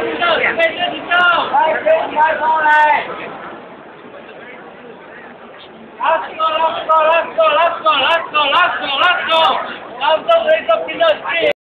准备身体动，来，身体开放来。